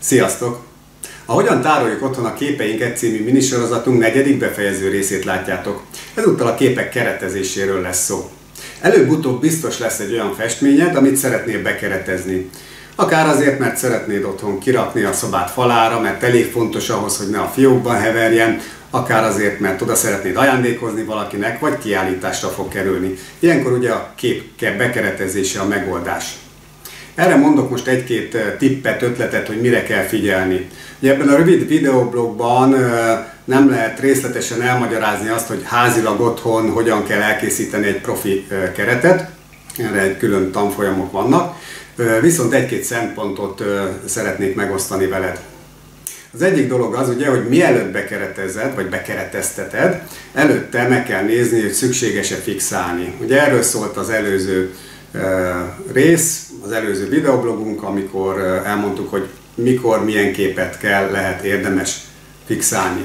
Sziasztok! A Hogyan tároljuk otthon a képeinket című minisorozatunk 4. befejező részét látjátok. Ezúttal a képek keretezéséről lesz szó. Előbb-utóbb biztos lesz egy olyan festményed, amit szeretnél bekeretezni. Akár azért, mert szeretnéd otthon kirakni a szobát falára, mert elég fontos ahhoz, hogy ne a fiókban heverjen, akár azért, mert oda szeretnéd ajándékozni valakinek, vagy kiállításra fog kerülni. Ilyenkor ugye a kép bekeretezése a megoldás. Erre mondok most egy-két tippet, ötletet, hogy mire kell figyelni. Ugye ebben a rövid videoblogban nem lehet részletesen elmagyarázni azt, hogy házilag otthon hogyan kell elkészíteni egy profi keretet. Erre egy külön tanfolyamok vannak. Viszont egy-két szempontot szeretnék megosztani veled. Az egyik dolog az ugye, hogy mielőtt bekeretezed, vagy bekeretezteted, előtte meg kell nézni, hogy szükséges-e fixálni. Ugye erről szólt az előző rész, az előző videoblogunk, amikor elmondtuk, hogy mikor, milyen képet lehet érdemes fixálni.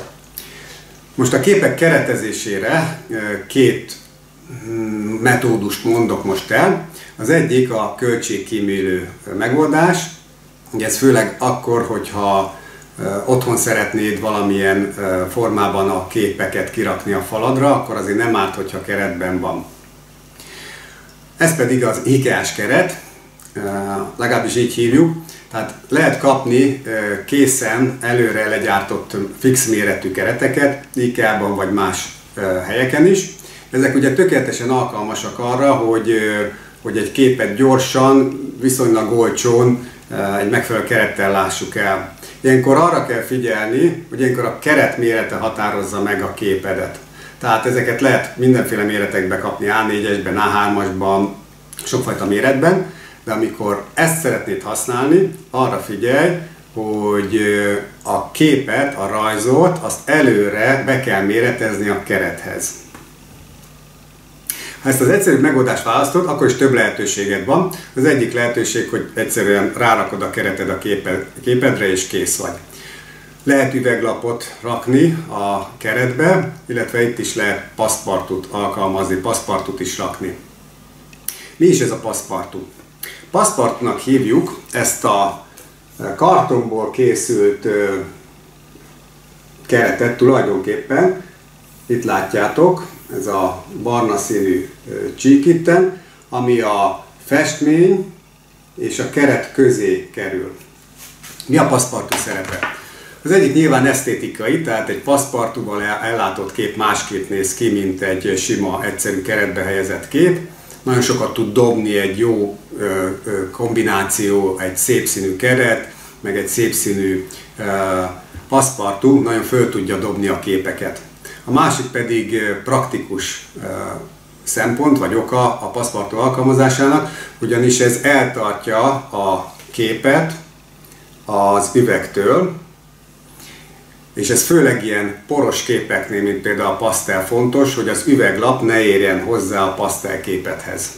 Most a képek keretezésére két metódust mondok most el. Az egyik a költségkímélő megoldás. Ugye ez főleg akkor, hogyha otthon szeretnéd valamilyen formában a képeket kirakni a faladra, akkor azért nem árt, hogyha keretben van. Ez pedig az IKEA-s keret, legalábbis így hívjuk. Tehát lehet kapni készen előre legyártott fix méretű kereteket IKEA-ban vagy más helyeken is. Ezek ugye tökéletesen alkalmasak arra, hogy egy képet gyorsan, viszonylag olcsón egy megfelelő kerettel lássuk el. Ilyenkor arra kell figyelni, hogy ilyenkor a keret mérete határozza meg a képedet. Tehát ezeket lehet mindenféle méretekbe kapni, A4-esben, A3-asban, sokfajta méretben, de amikor ezt szeretnéd használni, arra figyelj, hogy a képet, a rajzot, azt előre be kell méretezni a kerethez. Ha ezt az egyszerű megoldást választod, akkor is több lehetőséged van. Az egyik lehetőség, hogy egyszerűen rárakod a kereted a képedre és kész vagy. Lehet üveglapot rakni a keretbe, illetve itt is lehet paszpartut alkalmazni, paszpartut is rakni. Mi is ez a paszpartu? Paszpartunak hívjuk ezt a kartonból készült keretet tulajdonképpen. Itt látjátok, ez a barna színű csík itten, ami a festmény és a keret közé kerül. Mi a paszpartu szerepe? Az egyik nyilván esztétikai, tehát egy paszpartuval ellátott kép másképp néz ki, mint egy sima, egyszerű keretbe helyezett kép. Nagyon sokat tud dobni egy jó kombináció, egy szép színű keret, meg egy szép színű paszpartu, nagyon föl tudja dobni a képeket. A másik pedig praktikus szempont, vagy oka a paszpartu alkalmazásának, ugyanis ez eltartja a képet az üvegtől, és ez főleg ilyen poros képeknél, mint például a pasztel fontos, hogy az üveglap ne érjen hozzá a pasztelképethez.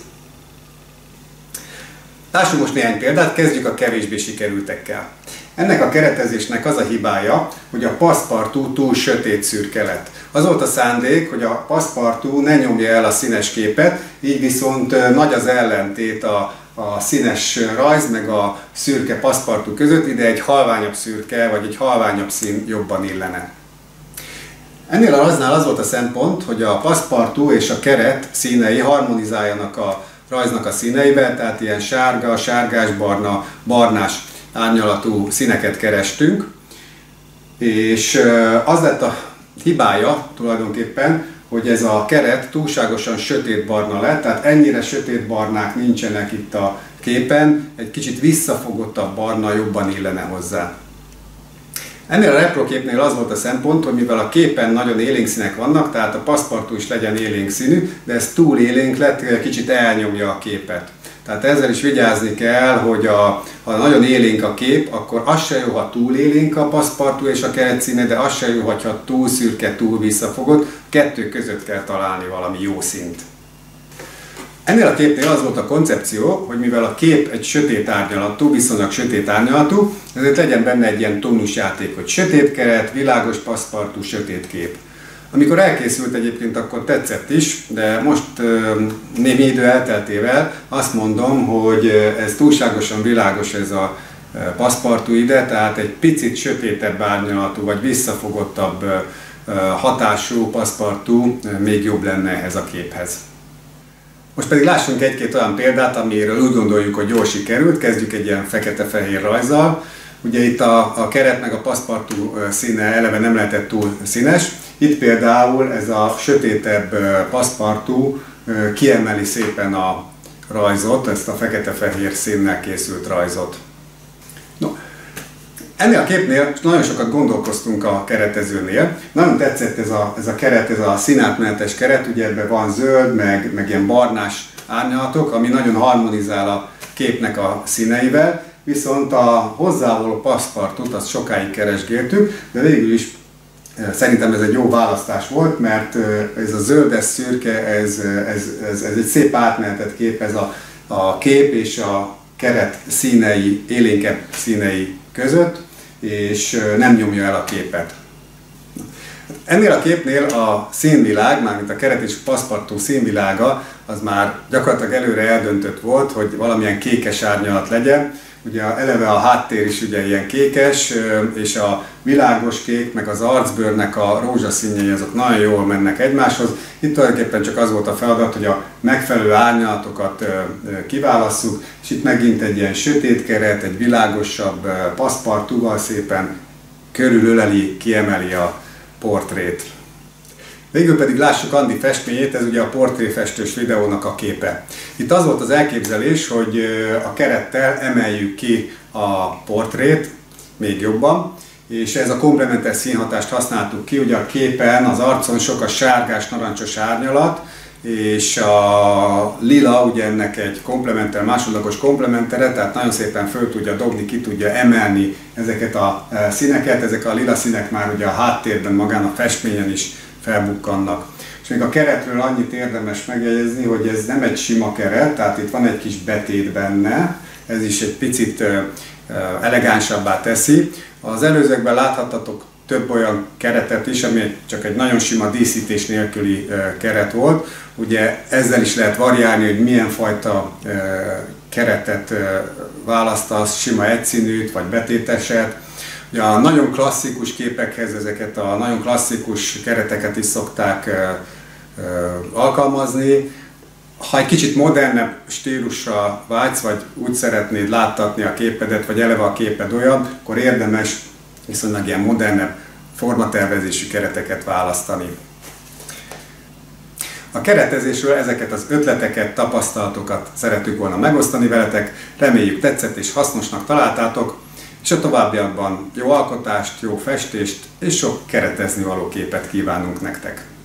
Lássunk most néhány példát, kezdjük a kevésbé sikerültekkel. Ennek a keretezésnek az a hibája, hogy a paszpartu túl sötét szürke lett. Az volt a szándék, hogy a paszpartu ne nyomja el a színes képet, így viszont nagy az ellentét a színes rajz meg a szürke paszpartu között, ide egy halványabb szürke vagy egy halványabb szín jobban illene. Ennél a rajznál az volt a szempont, hogy a paszpartu és a keret színei harmonizáljanak a rajznak a színeivel, tehát ilyen sárga, sárgás-barna, barnás árnyalatú színeket kerestünk, és az lett a hibája tulajdonképpen, hogy ez a keret túlságosan sötétbarna lett, tehát ennyire sötétbarnák nincsenek itt a képen, egy kicsit visszafogottabb barna jobban illene hozzá. Ennél a repróképnél az volt a szempont, hogy mivel a képen nagyon élénk színek vannak, tehát a paszpartu is legyen élénk színű, de ez túl élénk lett, kicsit elnyomja a képet. Tehát ezzel is vigyázni kell, hogy ha nagyon élénk a kép, akkor az se jó, ha túl élénk a paszpartu és a keret színe, de az se jó, ha túl szürke, túl visszafogott. Kettő között kell találni valami jó színt. Ennél a képnél az volt a koncepció, hogy mivel a kép egy sötét árnyalatú, viszonylag sötét árnyalatú, ezért legyen benne egy ilyen tónusjáték, hogy sötét keret, világos paszpartu, sötét kép. Amikor elkészült egyébként, akkor tetszett is, de most némi idő elteltével azt mondom, hogy ez túlságosan világos ez a paszpartú ide, tehát egy picit sötétebb árnyalatú vagy visszafogottabb hatású paszpartú még jobb lenne ehhez a képhez. Most pedig lássunk egy-két olyan példát, amiről úgy gondoljuk, hogy jól sikerült. Kezdjük egy ilyen fekete-fehér rajzzal. Ugye itt a keret meg a paszpartú színe eleve nem lehetett túl színes. Itt például ez a sötétebb paszpartú kiemeli szépen a rajzot, ezt a fekete-fehér színnel készült rajzot. No. Ennél a képnél nagyon sokat gondolkoztunk a keretezőnél. Nagyon tetszett ez a keret, ez a színátmenetes keret, ugye ebben van zöld, meg ilyen barnás árnyalatok, ami nagyon harmonizál a képnek a színeivel, viszont a hozzávaló paszpartút azt sokáig keresgéltük, de végül is szerintem ez egy jó választás volt, mert ez a zöldes szürke, ez egy szép átmenetet képez a kép és a keret színei, élénkebb színei között, és nem nyomja el a képet. Ennél a képnél a színvilág, mármint a keret és paszpartú színvilága, az már gyakorlatilag előre eldöntött volt, hogy valamilyen kékes árnyalat legyen. Ugye eleve a háttér is ugye ilyen kékes, és a világos kék, meg az arcbőrnek a rózsaszínjei azok nagyon jól mennek egymáshoz. Itt tulajdonképpen csak az volt a feladat, hogy a megfelelő árnyalatokat kiválasszuk, és itt megint egy ilyen sötét keret, egy világosabb paszpartúval szépen körülöleli, kiemeli a portrét. Végül pedig lássuk Andi festményét, ez ugye a portréfestős videónak a képe. Itt az volt az elképzelés, hogy a kerettel emeljük ki a portrét még jobban, és ez a komplementer színhatást használtuk ki, ugye a képen, az arcon sok a sárgás, narancsos árnyalat, és a lila ugye ennek egy komplementer, másodlagos komplementere, tehát nagyon szépen föl tudja dobni, ki tudja emelni ezeket a színeket, ezek a lila színek már ugye a háttérben, magán a festményen is felbukkannak. És még a keretről annyit érdemes megjegyezni, hogy ez nem egy sima keret, tehát itt van egy kis betét benne, ez is egy picit elegánsabbá teszi. Az előzőkben láthattatok több olyan keretet is, ami csak egy nagyon sima díszítés nélküli keret volt. Ugye ezzel is lehet variálni, hogy milyen fajta keretet választasz, sima egyszínűt vagy betéteset. Ugye a nagyon klasszikus képekhez ezeket a nagyon klasszikus kereteket is szokták alkalmazni. Ha egy kicsit modernebb stílusra vágysz, vagy úgy szeretnéd láttatni a képedet, vagy eleve a képed olyan, akkor érdemes viszonylag ilyen modernebb formatervezésű kereteket választani. A keretezésről ezeket az ötleteket, tapasztalatokat szeretünk volna megosztani veletek. Reméljük tetszett és hasznosnak találtátok, és a továbbiakban jó alkotást, jó festést és sok keretezni való képet kívánunk nektek.